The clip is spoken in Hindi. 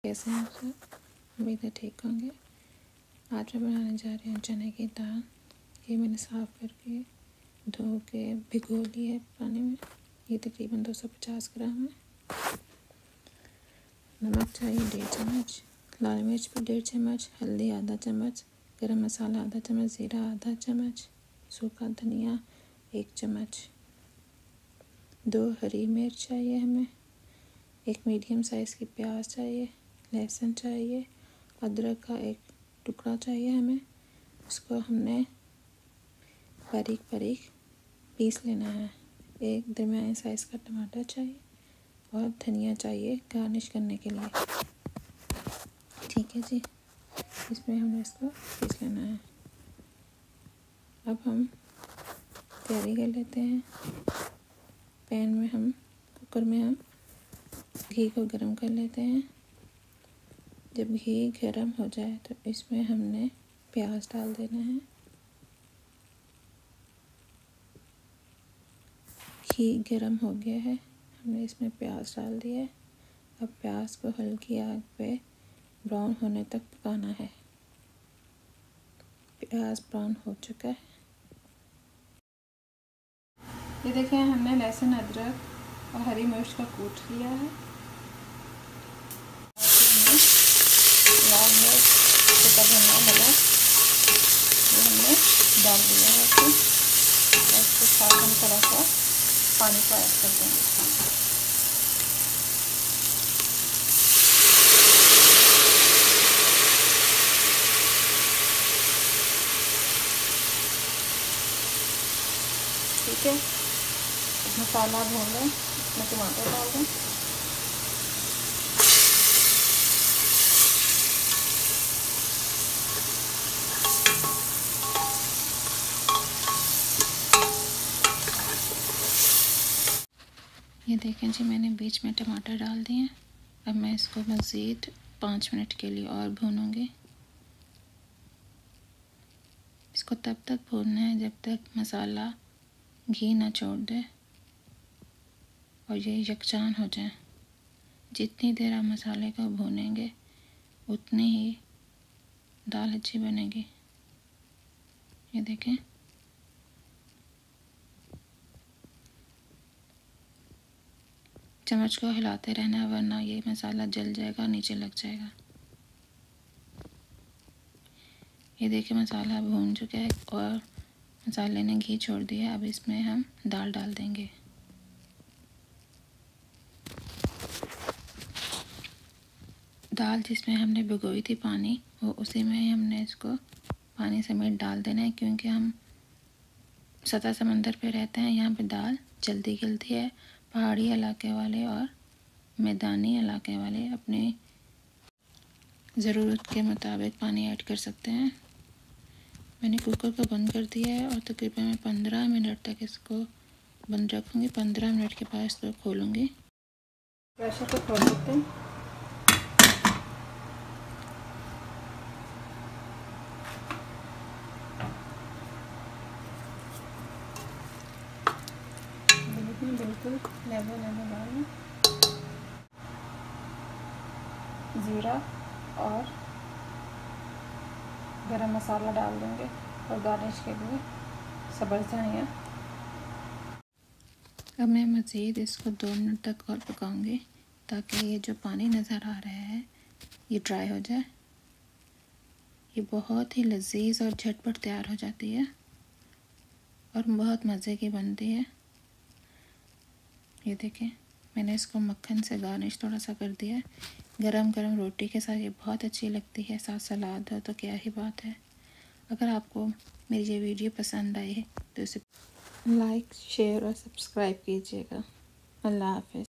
कैसे हैं आप सब? उम्मीद है ठीक होंगे। आज मैं बनाने जा रही हूँ चने की दाल। ये मैंने साफ़ करके धो के भिगो ली है पानी में। ये तकरीबन 250 ग्राम है। नमक चाहिए 1.5 चम्मच, लाल मिर्च भी 1.5 चम्मच, हल्दी आधा चम्मच, गरम मसाला आधा चम्मच, ज़ीरा आधा चम्मच, सूखा धनिया 1 चम्मच, 2 हरी मिर्च चाहिए हमें, एक मीडियम साइज़ की प्याज चाहिए, लहसुन चाहिए, अदरक का 1 टुकड़ा चाहिए हमें। इसको हमने बारीक बारीक पीस लेना है। एक दरमियाने साइज़ का टमाटर चाहिए और धनिया चाहिए गार्निश करने के लिए। ठीक है जी, इसमें हमने इसको पीस लेना है। अब हम तैयारी कर लेते हैं। पैन में हम कुकर में हम घी को गरम कर लेते हैं। जब घी गरम हो जाए तो इसमें हमने प्याज डाल देना है। घी गरम हो गया है, हमने इसमें प्याज डाल दिया है। अब प्याज को हल्की आग पे ब्राउन होने तक पकाना है। प्याज ब्राउन हो चुका है। ये देखें, हमने लहसुन अदरक और हरी मिर्च का कूट लिया है। लाल मिर्च, सूखा धनिया, नमक ये हमने डाल दिया है इसको। और इसके साथ हम थोड़ा सा पानी को ऐड कर देंगे। ठीक है, मसाला भून लें, इसमें टमाटर डाल दें। ये देखें जी, मैंने बीच में टमाटर डाल दिए हैं। अब मैं इसको मज़ीद 5 मिनट के लिए और भूनूंगी। इसको तब तक भूनना है जब तक मसाला घी ना छोड़ दे और ये यकजान हो जाए। जितनी देर आप मसाले को भूनेंगे उतनी ही दाल अच्छी बनेगी। ये देखें, चम्मच को हिलाते रहना है वरना ये मसाला जल जाएगा, नीचे लग जाएगा। ये देखिए, मसाला भून चुका है और मसाले ने घी छोड़ दिया। अब इसमें हम दाल डाल देंगे। दाल जिसमें हमने भिगोई थी पानी, वो उसी में ही हमने इसको पानी समेत डाल देना है, क्योंकि हम सतह समंदर पे रहते हैं। यहाँ पे दाल जल्दी गलती है। पहाड़ी इलाके वाले और मैदानी इलाके वाले अपनी ज़रूरत के मुताबिक पानी ऐड कर सकते हैं। मैंने कुकर को बंद कर दिया है और तकरीबन मैं 15 मिनट तक इसको बंद रखूँगी। 15 मिनट के बाद इसको खोलूँगी। प्रेशर को खोल देते हैं। बिल्कुल लेवल डालें। ज़ीरा और गरम मसाला डाल देंगे और गार्निश के लिए सब्ज़ धनिया। अब मैं मज़ीद इसको 2 मिनट तक और पकाऊंगी ताकि ये जो पानी नज़र आ रहा है ये ड्राई हो जाए। ये बहुत ही लजीज और झटपट तैयार हो जाती है और बहुत मज़े की बनती है। ये देखें, मैंने इसको मक्खन से गार्निश थोड़ा सा कर दिया है। गरम गरम रोटी के साथ ये बहुत अच्छी लगती है। साथ सलाद हो तो क्या ही बात है। अगर आपको मेरी ये वीडियो पसंद आई है तो इसे लाइक, शेयर और सब्सक्राइब कीजिएगा। अल्लाह हाफ़िज़।